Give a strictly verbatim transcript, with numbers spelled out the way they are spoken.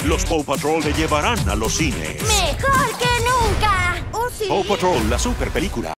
Los Paw Patrol te llevarán a los cines. ¡Mejor que nunca! ¡Oh, sí! Paw Patrol, la super película.